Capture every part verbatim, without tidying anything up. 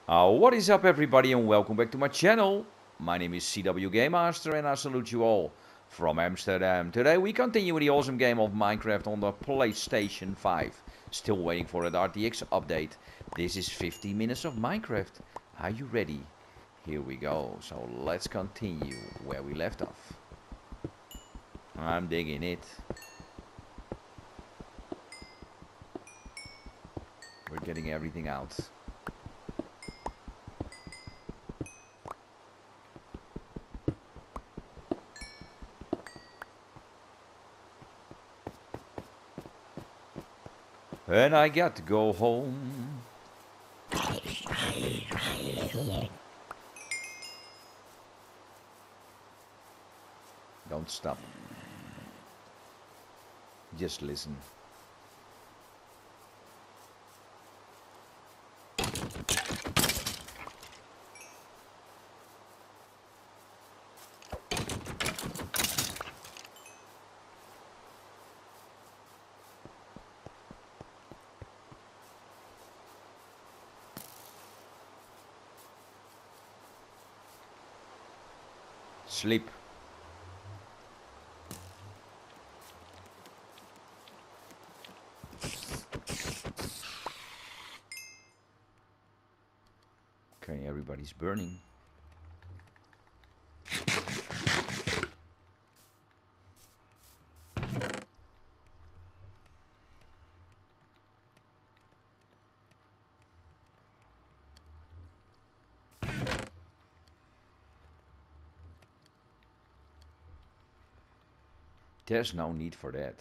Uh, what is up, everybody, and welcome back to my channel. My name is ZWGamemaster and I salute you all from Amsterdam. Today we continue with the awesome game of Minecraft on the PlayStation five. Still waiting for an R T X update. This is fifty minutes of Minecraft. Are you ready? Here we go. So let's continue where we left off. I'm digging it. We're getting everything out. And I got to go home. Don't stop. Just listen. Sleep. Okay, everybody's burning. There's no need for that.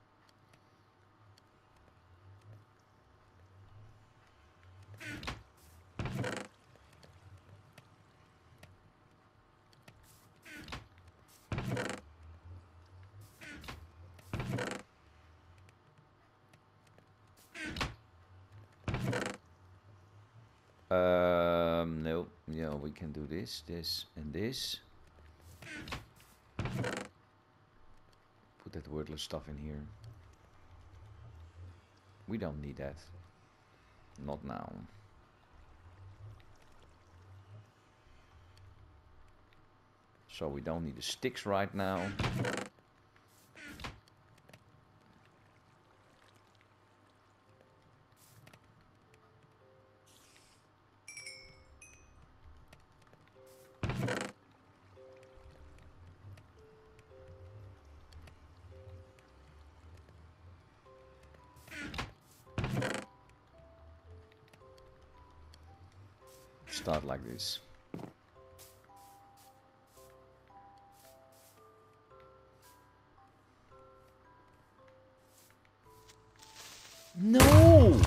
Um, no, yeah, we can do this, this, and this. Put that wordless stuff in here. We don't need that. Not now. So we don't need the sticks right now. Start like this. No!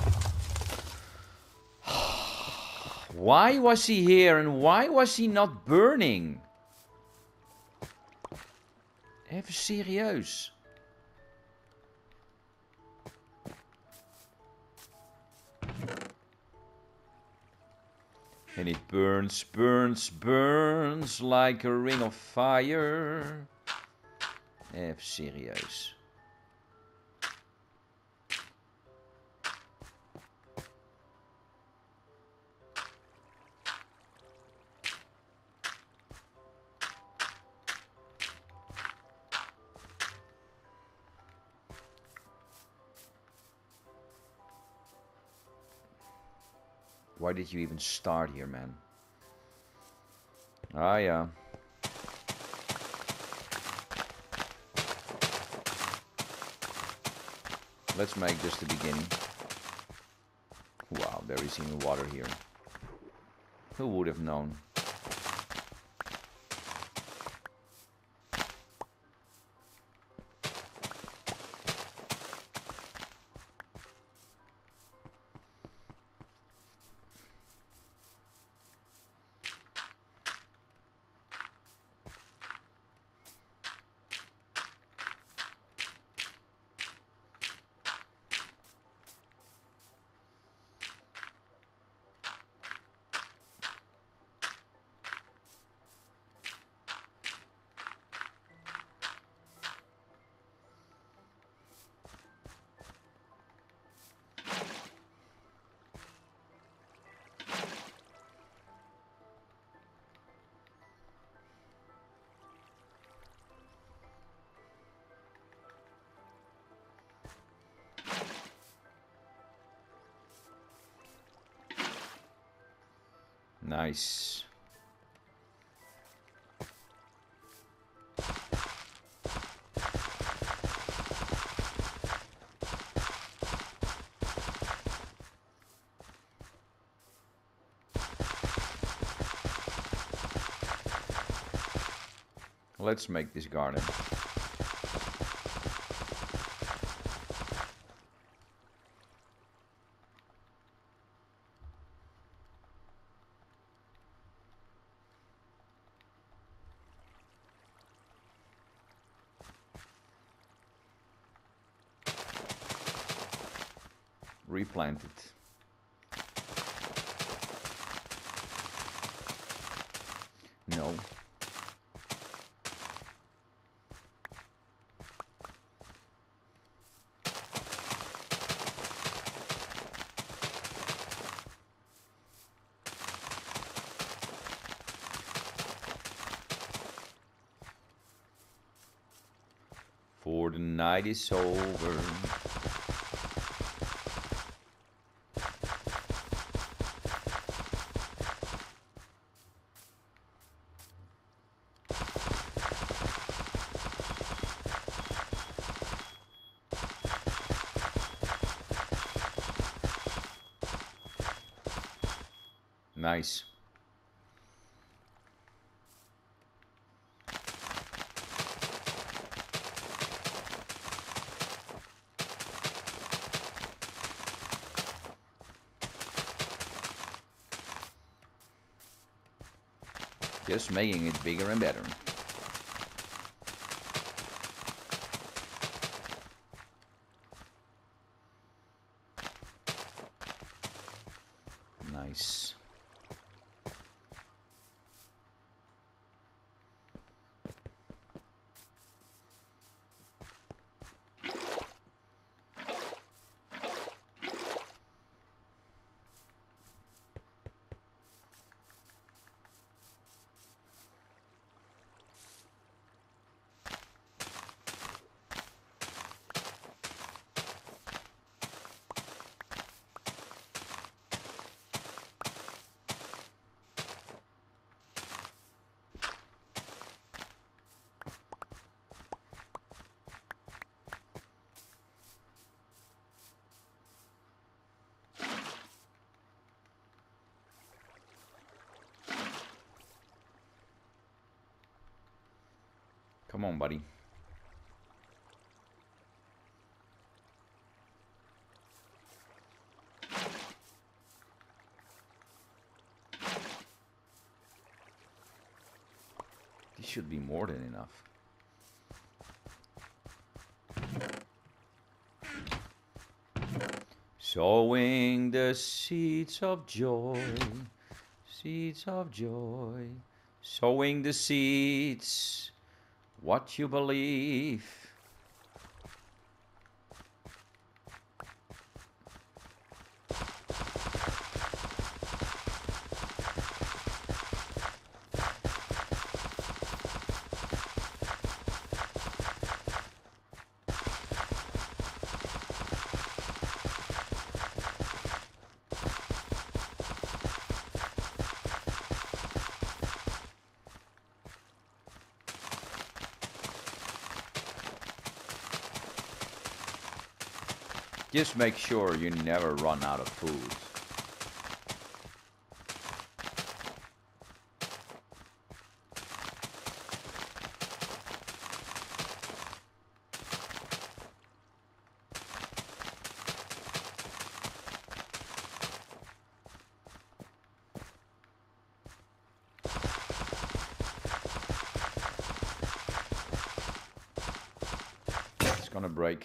Why was he here and why was he not burning? Even serieus. And it burns, burns, burns like a ring of fire. Even serieus. Why did you even start here, man? Ah, yeah. Let's make just the beginning. Wow, there is even water here. Who would have known? Nice. Let's make this garden. Replant it. No. For the night is over. Nice. Just making it bigger and better. Nice. Come on, buddy. This should be more than enough. Sowing the seeds of joy, seeds of joy, sowing the seeds, what you believe. Just make sure you never run out of food. It's gonna break.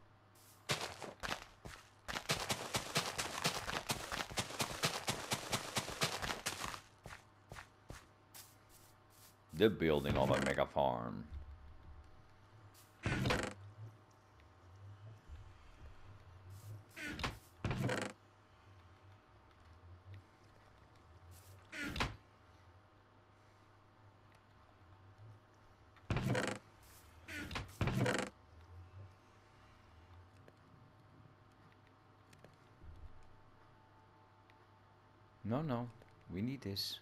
The building of a mega farm. No, no, We need this.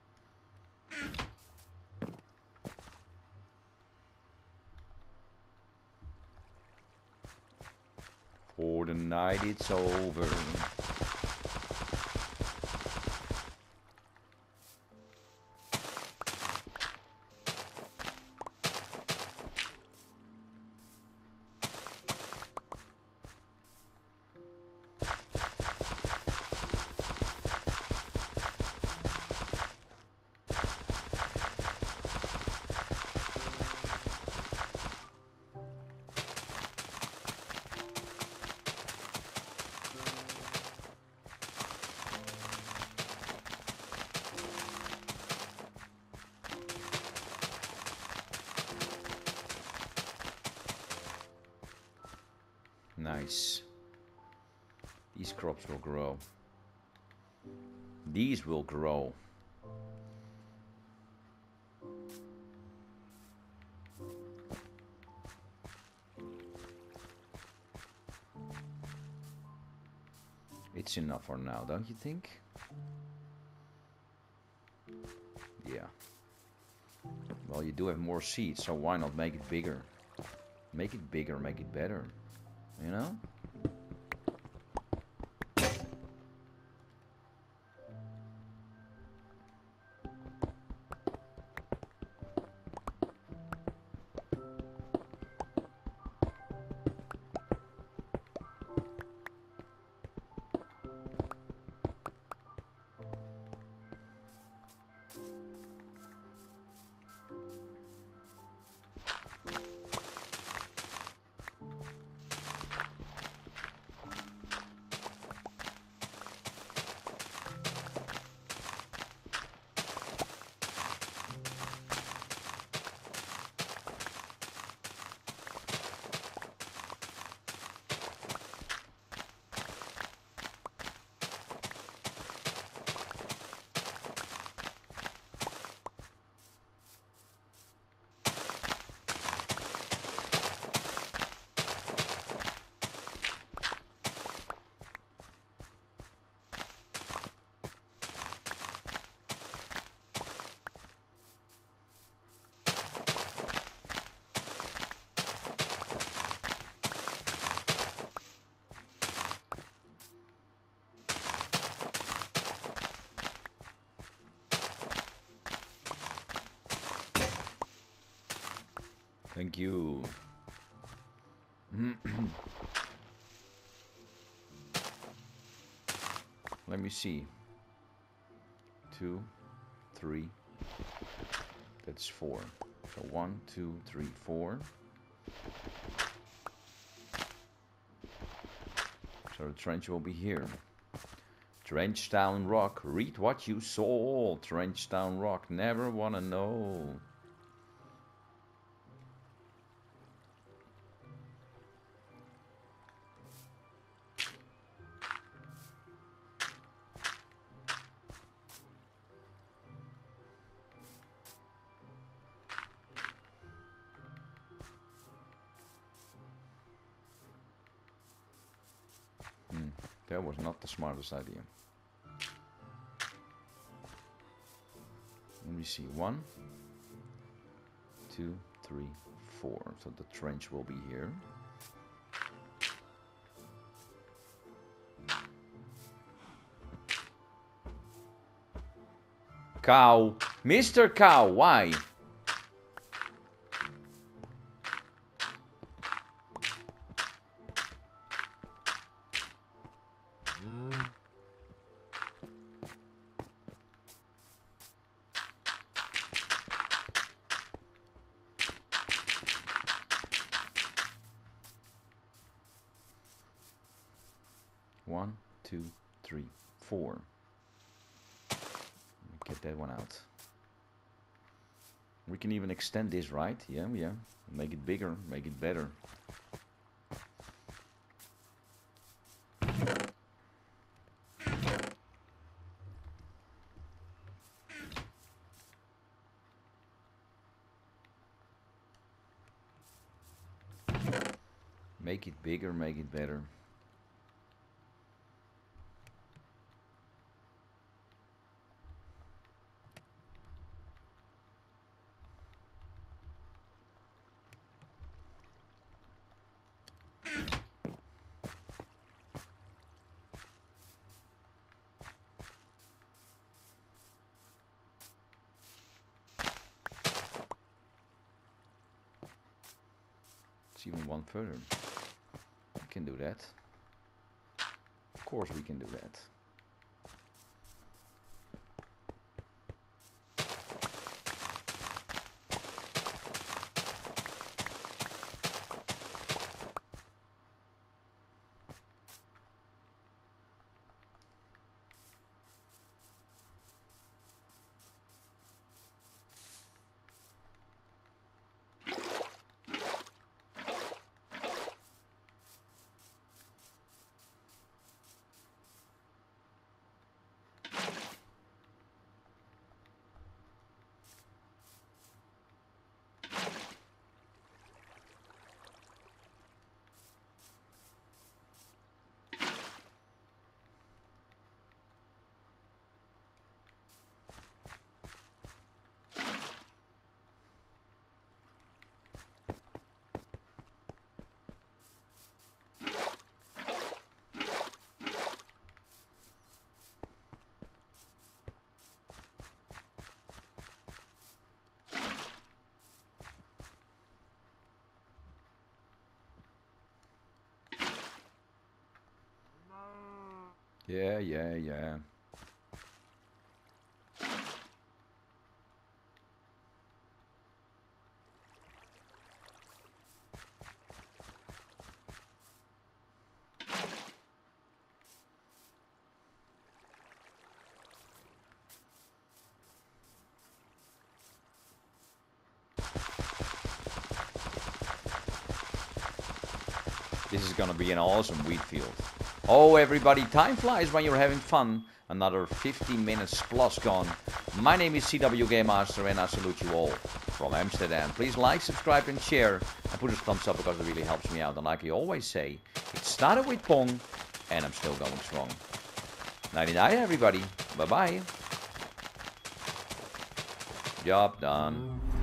For the night it's over. Nice. These crops will grow. These will grow. It's enough for now, don't you think? Yeah. Well, you do have more seeds, so why not make it bigger? Make it bigger, make it better. You know? Thank you. Let me see. Two, three. That's four. So one, two, three, four. So the trench will be here. Trenchtown Rock. Read what you saw. Trenchtown Rock. Never wanna know. That was not the smartest idea. Let me see. One, two, three, four. So the trench will be here. Cow. Mister Cow, why? One, two, three, four. Get that one out. We can even extend this, right? Yeah, yeah. Make it bigger, make it better. Make it bigger, make it better. It's even one further. We can do that. Of course we can do that. Yeah, yeah, yeah. This is gonna be an awesome wheat field. Oh, everybody, time flies when you're having fun. Another fifteen minutes plus gone. My name is Z W Gamemaster and I salute you all from Amsterdam. Please like, subscribe and share and put a thumbs up because it really helps me out. And like I always say, it started with Pong and I'm still going strong. Nighty night, everybody. Bye-bye. Job done.